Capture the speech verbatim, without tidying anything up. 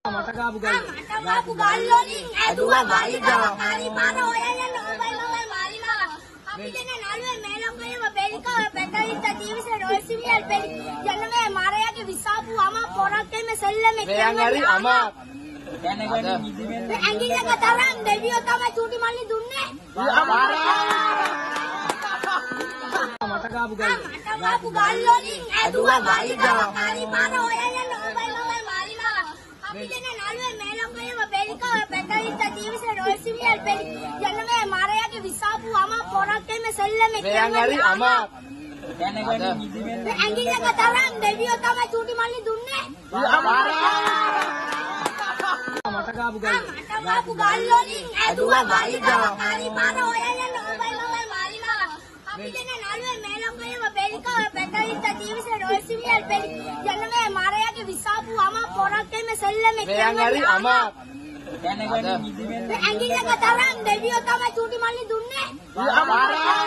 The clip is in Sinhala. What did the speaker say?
මට ගාපු ගල්ල. මට ගාපු ගල් වලින් ඇදුවා වයිදා. හරි පාර හොයන්න ඕබයි මම මාරිලා. අපි දෙන නළුවේ මේ ලොකේම බෙලිකව පැටලිට දීවිසේ රොයිසිමියල් බෙලි. යන්න මේ මාරයාගේ විසාපු අම පොරක්කේ මේ සෙල්ලමේ. මෙයන් හරි අමා. දැනගනි නිදිමෙන්. ඇඟිල්ලක තරම් දෙවියෝ තමයි චූටි මල්ලි දුන්නේ. මට ගාපු ගල්ල. මට ගාපු ගල් වලින් ඇදුවා වයිදා. හරි පාර හොයන්න ඕබයි මම මාරිලා. අපි දෙන නළුවේ මේ ලොකේම බෙලිකව පැටලිට දීවිසේ රොයිසිමියල් බෙලි. යන්න මේ මාරයාගේ විසාපු අම පොරක්කේ මේ සෙල්ලමේ. මෙයන් හරි අමා. දැනගනි නිදිමෙන්. ඇඟිල්ලක තරම් දෙවියෝ තමයි චූටි මල්ලි දුන්නේ. මට ගාපු ගල්ල. මට ගාපු ගල් වලින් ඇදුවා වයිදා. හරි පාර හොයන්න ඕබයි මම මාරිලා. අපි දෙන නළුවේ මේ ලොකේම බෙලිකව පැටලිට දීවිසේ රොයිසිමියල් බෙලි. යන්න මේ මාරයාගේ විසාපු අම පොරක්කේ මේ සෙල්ලමේ. මෙයන් හරි අමා. දැනගනි නිදිමෙන්. ඇඟිල්ලක තරම් දෙවියෝ තමයි චූටි මල්ලි දුන්නේ.